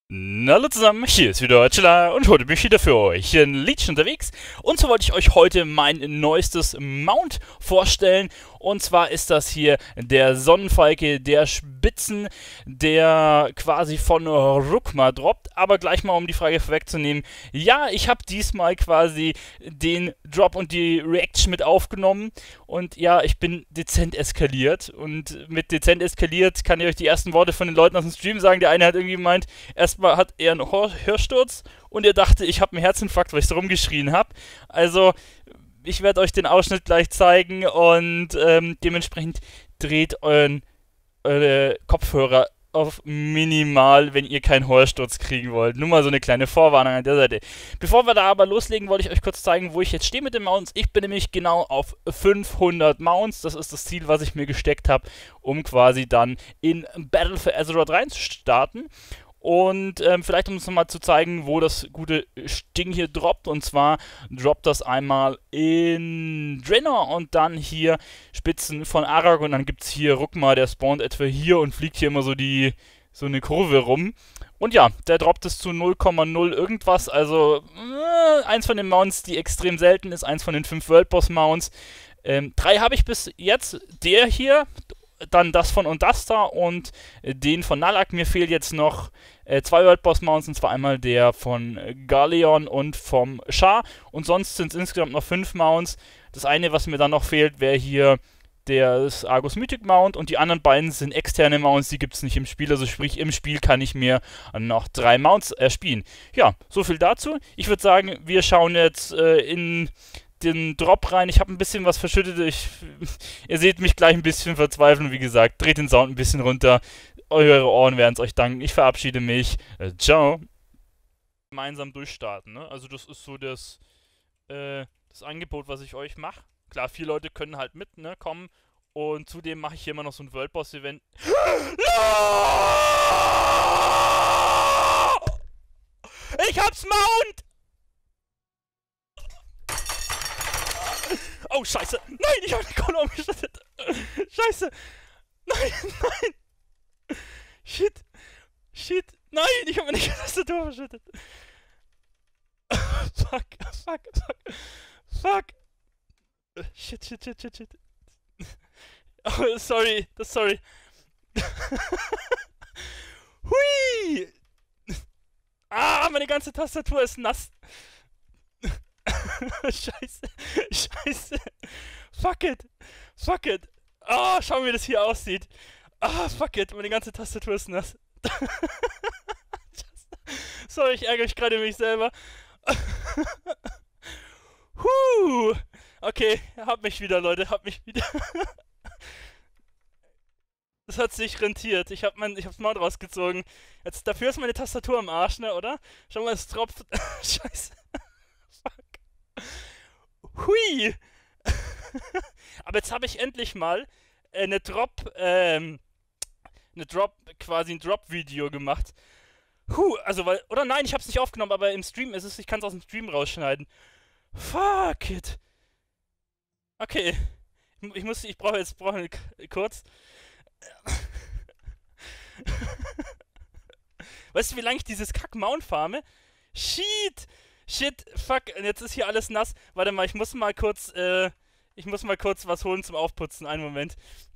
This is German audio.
Na hallo zusammen, hier ist wieder Chilla und heute bin ich wieder für euch in Leech unterwegs. Und so wollte ich euch heute mein neuestes Mount vorstellen. Und zwar ist das hier der Sonnenfalke der Spitzen, der quasi von Rukma droppt. Aber gleich mal, um die Frage vorwegzunehmen, ja, ich habe diesmal quasi den Drop und die Reaction mit aufgenommen. Und ja, ich bin dezent eskaliert. Und mit dezent eskaliert kann ich euch die ersten Worte von den Leuten aus dem Stream sagen. Der eine hat irgendwie gemeint, erstmal hat er einen Hörsturz und er dachte, ich habe einen Herzinfarkt, weil ich so rumgeschrien habe. Also, ich werde euch den Ausschnitt gleich zeigen und dementsprechend dreht eure Kopfhörer auf minimal, wenn ihr keinen Hörsturz kriegen wollt. Nur mal so eine kleine Vorwarnung an der Seite. Bevor wir da aber loslegen, wollte ich euch kurz zeigen, wo ich jetzt stehe mit den Mounts. Ich bin nämlich genau auf 500 Mounts. Das ist das Ziel, was ich mir gesteckt habe, um quasi dann in Battle for Azeroth reinzustarten. Und vielleicht um uns nochmal zu zeigen, wo das gute Ding hier droppt. Und zwar droppt das einmal in Draenor und dann hier Spitzen von Arag. Und dann gibt es hier Rukma, der spawnt etwa hier und fliegt hier immer so eine Kurve rum. Und ja, der droppt es zu 0,0 irgendwas. Also eins von den Mounts, die extrem selten ist. Eins von den 5 World Boss Mounts. 3 habe ich bis jetzt. Der hier, dann das von Ondasta und den von Nalak. Mir fehlt jetzt noch 2 World Boss Mounts, und zwar einmal der von Galeon und vom Char. Und sonst sind es insgesamt noch 5 Mounts. Das eine, was mir dann noch fehlt, wäre hier das Argus Mythic Mount, und die anderen beiden sind externe Mounts, die gibt es nicht im Spiel. Also sprich, im Spiel kann ich mir noch 3 Mounts erspielen. Ja, so viel dazu. Ich würde sagen, wir schauen jetzt in den Drop rein. Ich habe ein bisschen was verschüttet. Ihr seht mich gleich ein bisschen verzweifeln. Wie gesagt, dreht den Sound ein bisschen runter. Eure Ohren werden es euch danken. Ich verabschiede mich. Ciao. Gemeinsam durchstarten, ne? Also das ist so das Angebot, was ich euch mache. Klar, 4 Leute können halt mit, ne, kommen. Und zudem mache ich hier immer noch so ein World Boss Event. Ich hab's Mount! Oh, scheiße. Nein, ich habe die Kohle umgeschüttet. Scheiße. Nein, nein. Shit. Shit. Nein, ich habe meine Tastatur verschüttet. Fuck, fuck, fuck. Fuck. Shit, shit, shit, shit, shit. Oh, sorry. Sorry. Hui. Ah, meine ganze Tastatur ist nass. Scheiße. Scheiße. Fuck it. Fuck it. Oh, schau, wie das hier aussieht. Ah, fuck it. Meine ganze Tastatur ist nass. Sorry, ich ärgere mich gerade über mich selber. Okay, hab mich wieder, Leute. Hab mich wieder. Das hat sich rentiert. Ich hab's Mount rausgezogen. Jetzt, dafür ist meine Tastatur am Arsch, ne, oder? Schau mal, es tropft. Scheiße. Hui! Aber jetzt habe ich endlich mal quasi ein Drop-Video gemacht. Also, oder nein, ich habe es nicht aufgenommen, aber im Stream ist es, ich kann es aus dem Stream rausschneiden. Fuck it. Okay. Ich brauche kurz. Weißt du, wie lange ich dieses Kack-Mount farme? Shit! Shit, fuck, und jetzt ist hier alles nass. Warte mal, ich muss mal kurz was holen zum Aufputzen. Einen Moment.